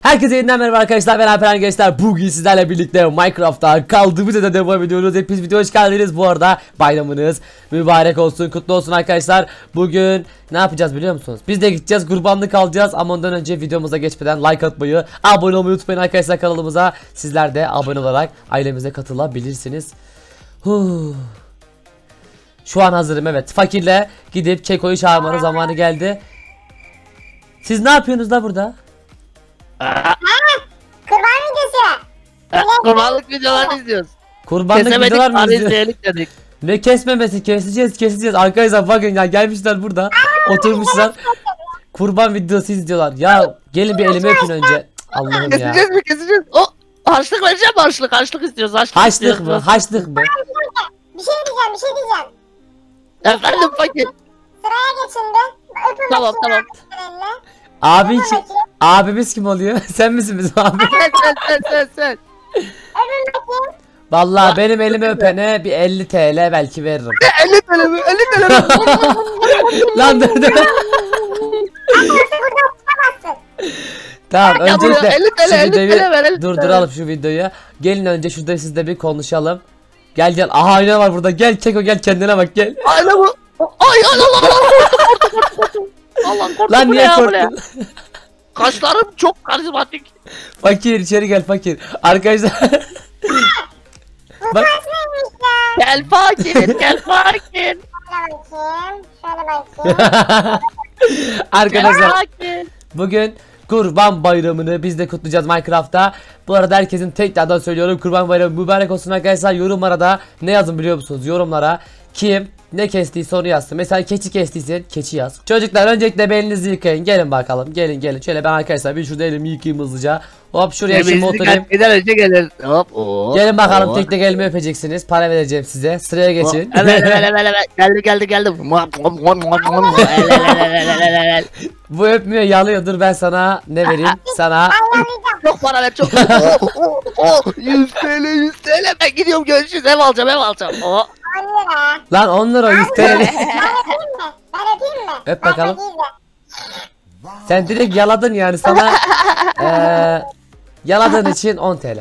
Herkese yeniden merhaba arkadaşlar, ben Alperen Gençler. Bugün sizlerle birlikte Minecraft'ta kaldığımız yerden devam ediyoruz. Hepiniz videoya hoş geldiniz. Bu arada bayramınız mübarek olsun, kutlu olsun arkadaşlar. Bugün ne yapacağız biliyor musunuz? Biz de gideceğiz, kurbanlık alacağız. Ama ondan önce videomuza geçmeden like atmayı, abone olmayı unutmayın arkadaşlar kanalımıza. Sizler de abone olarak ailemize katılabilirsiniz. Şu an hazırım, evet. Fakirle gidip Keko'yu çağırmanın zamanı geldi. Siz ne yapıyorsunuz da burada? Kurban videosu. Kurbanlık videolarını izliyoruz. Kurbanlık videolar Kesemedik, mı arı izliyor? izleyelim dedik. Ne kesmemesi, keseceğiz arkadaşlar. Bakın ya, gelmişler burada oturmuşlar, kurban videosu izliyorlar. Ya gelin bir elimi öpün önce. Allah'ım ya. Keseceğiz mi keseceğiz? O harçlık vereceğim mi harçlık? Harçlık istiyoruz. Haçlık istiyoruz. mı? Haçlık mı? Bir şey diyeceğim. Efendim fakir. Sıraya geçin de. Öpün Tamam, bakayım tamam. elini. Abi abimiz kim oluyor? Sen misin bizim abi? Sen. Öpün bakayım. Vallahi benim elimi öpene bir 50 TL belki veririm. 50 TL mi? 50 TL mi? Lan dur. Burada tutamazsın. Tamam, Ya buraya öncelikle 50 TL, şu 50 videoyu TL ver, 50 TL. durduralım şu videoyu. Gelin önce şurada sizle bir konuşalım. Gel. Aha, ayna var burada. Gel Keko, gel kendine bak, gel. Aynen bu. Ay Allah. Allah korktum. Lan niye bu ne ya? korktun? Kaşlarım çok karizmatik. Fakir, içeri gel fakir. Arkadaşlar. Bak. Neymiş ya? Gel fakir, gel fakir. Şöyle bakayım. Şöyle bakayım. Arkadaşlar, Fakir. bugün Kurban Bayramı'nı biz de kutlayacağız Minecraft'ta. Bu arada herkesin tekrardan söylüyorum, Kurban Bayramı mübarek olsun arkadaşlar. Yorumlara da ne yazın biliyor musunuz? Yorumlara kim ne kestiyse onu yazsın. Mesela keçi kestiysen keçi yaz. Çocuklar, öncelikle belinizi yıkayın. Gelin bakalım. Gelin. Şöyle ben arkadaşlar bir şurada elimi yıkayayım hızlıca. Hop, şuraya şimdi oturayım. Giden önce gelir. Hop. Oo. Gelin bakalım, tek tek elimi öpeceksiniz. Para vereceğim size. Sıraya geçin. Evet. Geldi. Bu öpmüyor, yalıyor. Dur ben sana ne vereyim? Sana Ayarlayacağım. Çok para ver çok. 100 TL. Ben gidiyorum, görüşürüz. Ev alacağım. 10 lira. lan 10 lira 100 TL. Ben öpeyim mi? Öp Ben bakalım. öpeyim de. Sen direkt yaladın yani, sana yaladığın için 10 TL.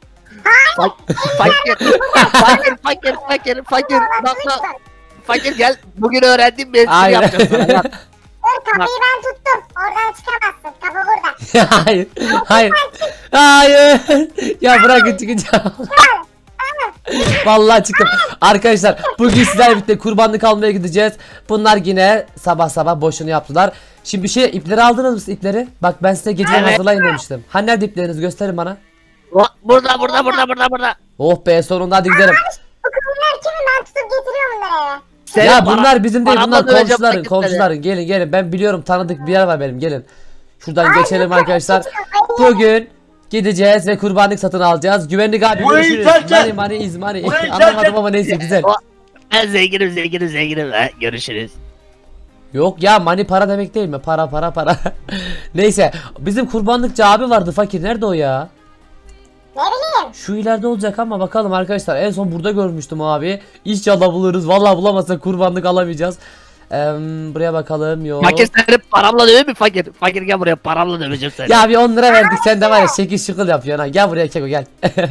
Fakir. Bak. Fakir gel. Bugün öğrendim, ben Hayır. seni yapacağım sana. Bak. Dur, kapıyı ben tuttum. Oradan çıkamazsın. Kapı burada. Hayır. Ya bırakın, çıkacağım. Vallahi çıktım. Arkadaşlar, bugün sizlerle birlikte kurbanlık almaya gideceğiz. Bunlar yine sabah boşunu yaptılar. Şimdi bir şey, ipleri aldınız mı, ipleri? Bak, ben size geceden Evet. hazırlayın demiştim. Hani nerede iplerinizi, gösterin bana. Burada. Oh be, sonunda, hadi gidelim. Bu kızlar kimin? Ben tutup getiriyorum bunları eve. Senin Ya para- bunlar bizim değil, paramla bunlar döveceğim fakirleri. komşuların. Gelin, ben biliyorum, tanıdık bir yer var benim, gelin. Şuradan geçelim arkadaşlar. Bugün gideceğiz ve kurbanlık satın alacağız. Güvenlik abi, görüşürüz. Money is money. Anlamadım ama neyse, güzel. Ben zenginim. Görüşürüz. Yok ya, money para demek değil mi? Para. Neyse, bizim kurbanlıkçı abi vardı fakir, nerede o ya? Ne bileyim. Şu ileride olacak ama bakalım arkadaşlar, en son burada görmüştüm abi. İnşallah buluruz. Vallahi bulamazsak kurbanlık alamayacağız. Buraya bakalım, yok. Fakir seni paramla döveyim mi fakir? Fakir gel buraya, paramla döveceğim seni. Ya bir 10 lira verdik, sen de var ya şekil şıkıl yapıyorsun ha. Gel buraya Keko, gel.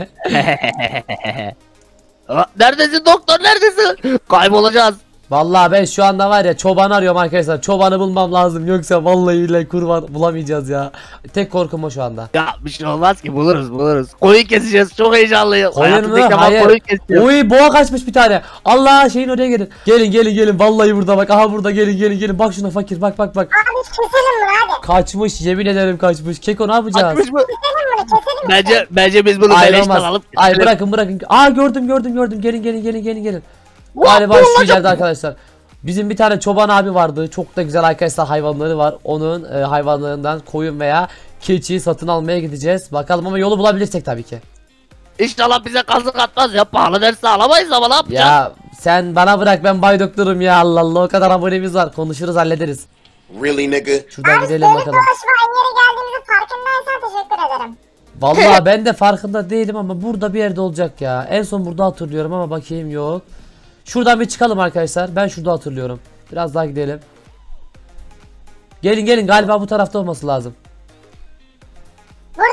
Neredesin doktor, neredesin? Kaybolacağız. Vallahi ben şu anda var ya, çoban arıyorum arkadaşlar. Çobanı bulmam lazım, yoksa vallahi bile kurban bulamayacağız ya. Tek korkum o şu anda. Ya bir şey olmaz ki, buluruz. Koyun keseceğiz, çok heyecanlıyım. Koyun Hayatımda mu? ilk defa Hayır. koyun kesiyorum. Oy, boğa kaçmış bir tane. Allah, şeyin oraya gelin. Gelin. Vallahi burada bak. Aha burada, gelin. Bak şuna fakir, bak. Abi keselim bunu hadi. Kaçmış, yemin ederim kaçmış. Keko, ne yapacağız? Açmış mı? Keselim bunu keselim. Bence biz bunu Ay, beleşten olmaz. alıp Ay, bırakın. Aa, gördüm. Gelin. Galiba şu ileride arkadaşlar. Bizim bir tane çoban abi vardı. Çok da güzel arkadaşlar hayvanları var. Onun hayvanlarından koyun veya keçi satın almaya gideceğiz. Bakalım, ama yolu bulabilirsek tabii ki. İnşallah bize kazık atmaz ya, pahalı derse alamayız ama ne yapacağız? Ya sen bana bırak, ben bay doktorum ya, Allah o kadar abonemiz var, konuşuruz, hallederiz. Really, nigga? Şuradan gidelim Dönüp bakalım. dolaşma aynı yere geldiğimizin farkındaysan teşekkür ederim. Vallahi ben de farkında değilim ama burada bir yerde olacak ya. En son burada hatırlıyorum ama bakayım, yok. Şuradan bir çıkalım arkadaşlar. Ben şurada hatırlıyorum. Biraz daha gidelim. Gelin galiba bu tarafta olması lazım. Burada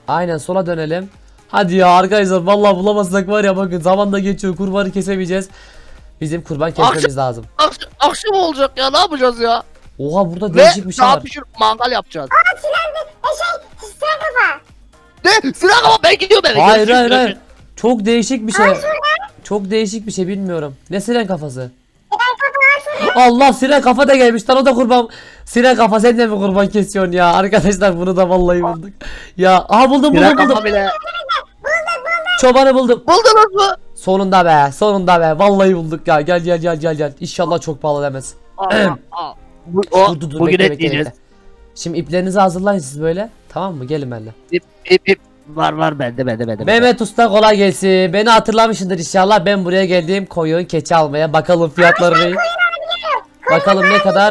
Aynen sola dönelim. Hadi ya arkadaşlar vallahi bulamazsak var ya bakın zaman da geçiyor kurbanı kesemeyeceğiz. Bizim kurban kesmemiz lazım. Akşam olacak ya, ne yapacağız ya? Oha burada Ve değişik bir şey daha var. pişirip mangal yapacağız. Aa Sinan sıra kafa. Ne? Sinan ama ben gidiyorum eve. Hayır Görüşürüz, hayır hayır. görüşürüz. Çok değişik bir şey. Çok değişik bir şey bilmiyorum. Ne siren kafası? Sinan kafa şurada. Allah siren kafa da gelmiş lan o da kurban. Siren kafa sen de mi kurban kesiyorsun ya? Arkadaşlar bunu da vallahi bulduk. Ya aha buldum Sinan buldum kafa buldum. bile. Çobanı buldum. Buldunuz mu? Sonunda be sonunda be vallahi bulduk ya. Gel gel gel gel gel. İnşallah çok pahalı demez. Bugün bekle, et bekle, yiyeceğiz. bekle. Şimdi iplerinizi hazırlayın siz böyle. Tamam mı? Gelin benimle. İp. Var bende. Mehmet Usta kolay gelsin. Beni hatırlamışsındır inşallah. Ben buraya geldim koyun keçi almaya. Bakalım fiyatları ne? Bakalım ne kadar?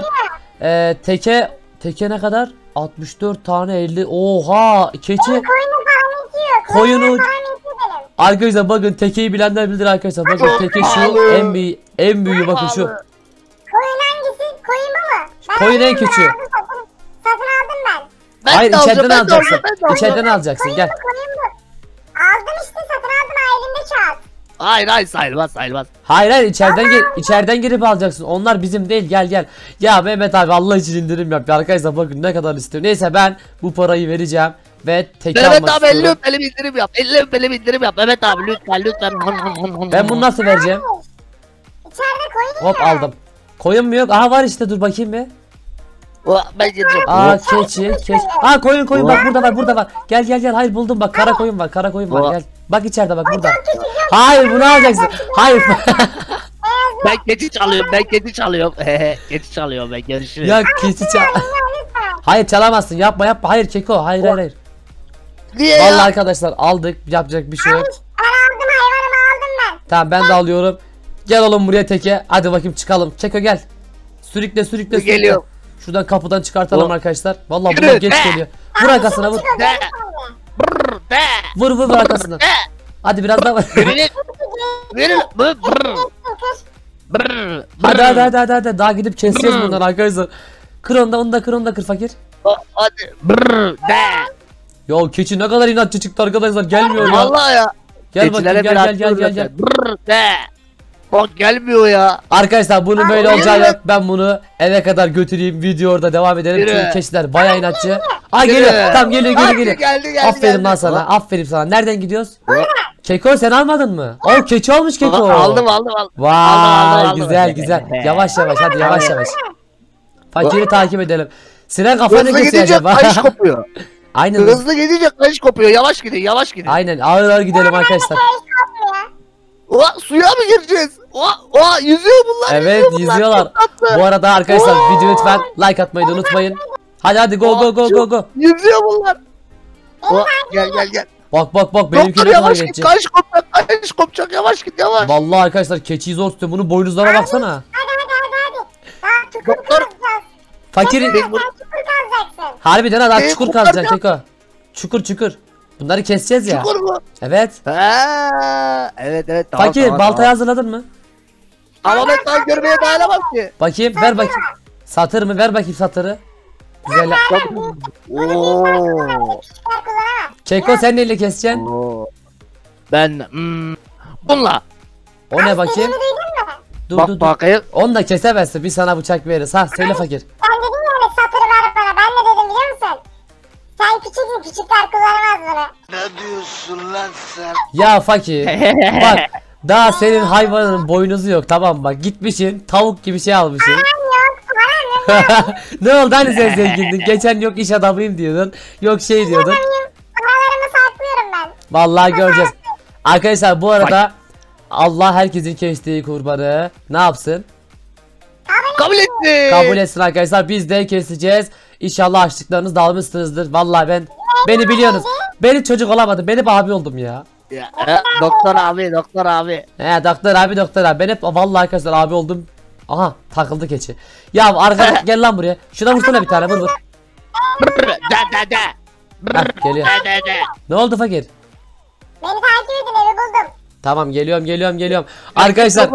Teke ne kadar? 64 tane 50. Oha keçi. Koyunu falan itiyor. Koyunu- Falan itiyor benim. Arkadaşlar bakın tekeyi bilenler bilir arkadaşlar. Bakın teke şu pahalı. en büyüğü bakın şu. Koyun hangisi? Koyun bu mu? Ben Koyun en aldım, küçüğü. Satın aldım ben. Hayır de alacağım, içeriden ben de alacaksın. alacağım, ben de alacağım. İçeriden alacaksın gel. Koyun bu. Aldım işte satın aldım elimde kağıt. Hayır sayılmaz. Hayır içeriden girip alacaksın. Onlar bizim değil gel gel. Ya Mehmet abi Allah için indirim yap. Ya arkadaşlar bakın ne kadar istiyor. Neyse ben bu parayı vereceğim ve teke Mehmet almak abi 50 istiyorum. öpeli bir indirim yap. 50 öpeli bir indirim yap. Mehmet abi lütfen. Ben bunu nasıl vereceğim? İçeride koyun Hop ya. aldım. Koyun mu yok? Aha var işte dur bakayım bir. Ben gireceğim. Aa keçi. Aa koyun bak burada var. Gel hayır buldum bak kara koyun var gel. Bak içeride bak burada. Hayır bunu alacaksın. Hayır. Ben keçi çalıyorum. Keçi çalıyorum ben. Görüşürüz. Ya keçi çal. Lütfen. Hayır çalamazsın yapma. Hayır Keko hayır. Niye Vallahi ya? arkadaşlar aldık yapacak bir şey yok. Ben aldım hayvanımı aldım ben. Tamam ben de alıyorum. Gel oğlum buraya teke. Hadi bakayım çıkalım. Keko gel. Sürükle. Geliyorum. Şuradan kapıdan çıkartalım Oh. arkadaşlar. Vallahi Yürü. buraya geç geliyor. Vur arkasına vur. De. De. Vur arkasından. Hadi biraz daha vur. Verin. Hadi. Daha gidip keseceğiz bundan arkadaşlar. Kır onu da kır fakir. Hadi. De. Ya keçi ne kadar inatçı çıktı arkadaşlar. Gelmiyor ya. Vallahi ya. Gel bakayım gel. De. Bak gelmiyor ya. Arkadaşlar bunun böyle Aa, olacağı yürü. yok. Ben bunu eve kadar götüreyim. Video orada devam edelim. Yürü. Çünkü keçiler bayağı inatçı. Aa Yürü. geliyor. Tamam geliyor. Hadi, geldi. Aferin lan sana. Aferin sana. Nereden gidiyoruz? Keko sen almadın mı? O keçi almış Keko. Aldım. Vay Aldım. güzel. Yavaş hadi yavaş. Fakiri takip edelim. Siren kafa ne Hızlı kesiyor gidince acaba? kayış kopuyor. Aynen. Hızlı gidince kayış kopuyor. Yavaş gidin. Aynen ağır gidelim arkadaşlar. Suya mı gireceğiz? Yüzüyor bunlar. Evet yüzüyorlar. Çok tatlı. Bu arada arkadaşlar video lütfen like atmayı da unutmayın. Hadi go. Yüzüyor bunlar. Gel. Bak Doktor benimki ne kadar yavaş git. geçecek. Kayış kopacak. Yavaş git. Vallahi arkadaşlar keçiyi zor tutuyor. Bunun boynuzlarına baksana. Hadi. Daha çukur Doktor- kazacağız. Fakir Sen çukur kazacaksın. harbiden ha daha Benim çukur kurtaracağım. kazacaksın Keko. Çukur. Bunları keseceğiz ya. Çukur mu? Evet. Evet. Tamam, Fakir tamam, baltayı tamam. hazırladın mı? Ama ben daha görmeye dayanamam ki. Bakayım ver bakayım. Satır mı? Ver bakayım satırı. Güzel. Oo. Küçükler kullanamaz. Keko sen neyle keseceksin? Ben bununla. O ne bakayım? Dediğimi duydun mu? Dur. Bakayım. Onu da kesemezsin. Biz sana bıçak veririz. Ha söyle fakir. Sen dedin ya öyle satırı ver bana. Ben ne dedim biliyor musun? Sen küçüksün küçükler kullanamaz bunu. Ne diyorsun lan sen? Ya fakir. Bak daha senin hayvanın boynuzu yok tamam bak gitmişsin tavuk gibi şey almışsın. Param yok. Ne oldu hani sen zengindin geçen yok iş adamıyım diyordun yok şey diyordun. Paralarımı saklıyorum ben. Vallahi göreceğiz. Arkadaşlar bu arada Allah herkesin kestiği kurbanı ne yapsın? Kabul etti. Kabul etsin arkadaşlar biz de keseceğiz. İnşallah açlıklarınız dağılmışsınızdır. Vallahi beni biliyorsunuz. Beni çocuk olamadım. Ben hep abi oldum ya. Ya, doktor abi. Doktor abi. Ben hep vallahi arkadaşlar abi oldum. Aha takıldı keçi. Ya arkadaş gel lan buraya. Şuna vursana bir tane vur. De. Heh, geliyor. De. Ne oldu fakir? Beni takip edin evi buldum. Tamam geliyorum. Arkadaşlar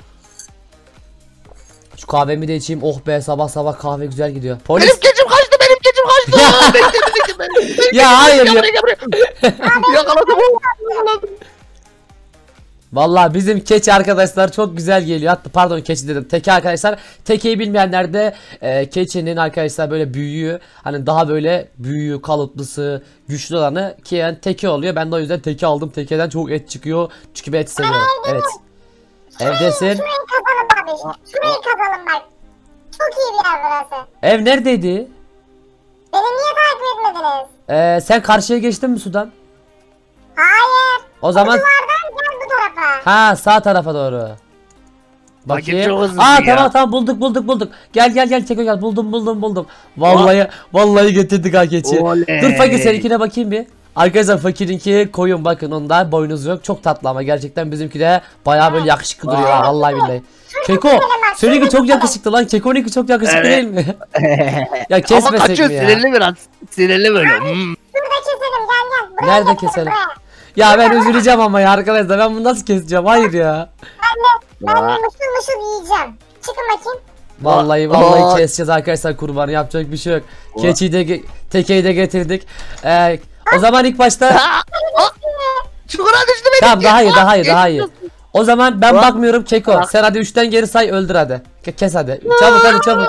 şu kahvemi de içeyim. Oh be sabah kahve güzel gidiyor. Polis. Benim keçim kaçtı. Ya. Bekle. Ya hayır ya. Yakaladım. Yakaladım. Vallahi bizim keçi arkadaşlar çok güzel geliyor. Hatta pardon keçi dedim. Teke arkadaşlar. Tekeyi bilmeyenler de keçinin arkadaşlar böyle büyüğü, hani daha böyle büyüğü, kalıplısı, güçlü olanı ki yani teke oluyor. Ben de o yüzden teke aldım. Tekeden çok et çıkıyor. Çünkü ben et seviyorum. Evet. Evdesin. Şurayı kazalım abi. Şurayı kazalım bak. Çok iyi bir yer burası. Ev neredeydi? Beni niye takip etmediniz? Sen karşıya geçtin mi sudan? Hayır. O zaman Duvardan gel bu tarafa. ha sağ tarafa doğru. Vakit Bakayım. çok hızlı Aa ya. tamam bulduk. Gel Teko gel. Buldum. Vallahi getirdik ha keçi. Oley. Dur fakir seninkine bakayım bir. Arkadaşlar fakirinki koyun, bakın onda boynuzu yok. Çok tatlı ama gerçekten bizimki de bayağı böyle yakışıklı duruyor ha, vallahi billahi. Keko seninki çok yakışıklı lan. Keko'nunki çok yakışıklı Evet. değil mi? Ya Ama kesmesek kaçıyor mi ya? sinirli biraz. Sinirli böyle. Şurada keselim gel. Buraya Nerede getir, keselim? buraya. Ya ben üzüleceğim ama ya arkadaşlar, ben bunu nasıl keseceğim? Hayır ya. Ben de mışıl yiyeceğim. Çıkın bakayım. Vallahi Aa. keseceğiz arkadaşlar kurbanı, yapacak bir şey yok. Keçiyi de tekeyi de getirdik. O zaman ilk başta Çukura düştü benim. tamam daha iyi. O zaman ben bakmıyorum Keko. Sen hadi 3'ten geri say, öldür hadi. Kes hadi. Çabuk hadi çabuk.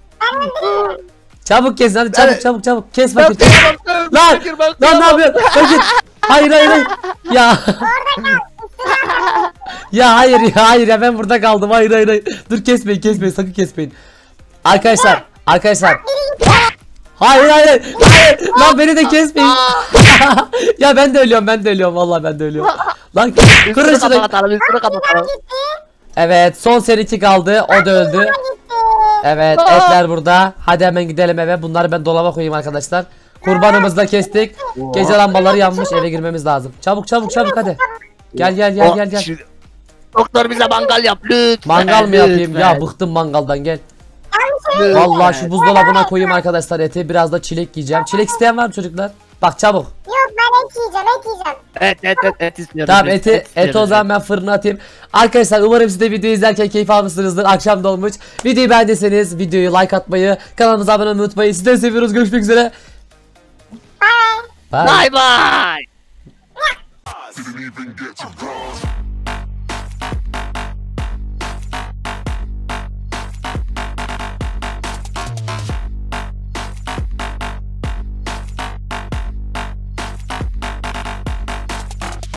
Çabuk kes hadi çabuk. Kes Ben fakir. Lan ne yapıyorsun? Fakir. Hayır. Ya. Ya hayır ya ben burada kaldım. Hayır. Dur kesmeyin sakın kesmeyin. Arkadaşlar. Hayır. Lan beni de kesmeyin. Ya ben de ölüyorum vallahi ben de ölüyorum. Lan kırın Üstünü şunu. kapatalım. Üstünü kapatalım. Evet son seninki kaldı, o da öldü. Evet etler burada. Hadi hemen gidelim eve. Bunları ben dolaba koyayım arkadaşlar. Kurbanımızı da kestik. Gece lambaları yanmış, eve girmemiz lazım. Çabuk hadi. Gel. Şimdi- Doktor bize mangal yap lütfen. Mangal mı yapayım? lütfen. Ya bıktım mangaldan, gel. Lütfen. Vallahi şu buzdolabına koyayım arkadaşlar eti. Biraz da çilek yiyeceğim. Çilek isteyen var mı çocuklar? Bak çabuk. Yok ben et yiyeceğim. Et istiyorum. Tamam et eti o istiyorum. zaman ben fırına atayım. Arkadaşlar umarım siz de videoyu izlerken keyif almışsınızdır. Akşam da olmuş. Videoyu beğendiyseniz videoyu like atmayı, kanalımıza abone olmayı unutmayın. Sizleri seviyoruz. Görüşmek üzere. Bye. Bye bye. Didn't even get to bronze.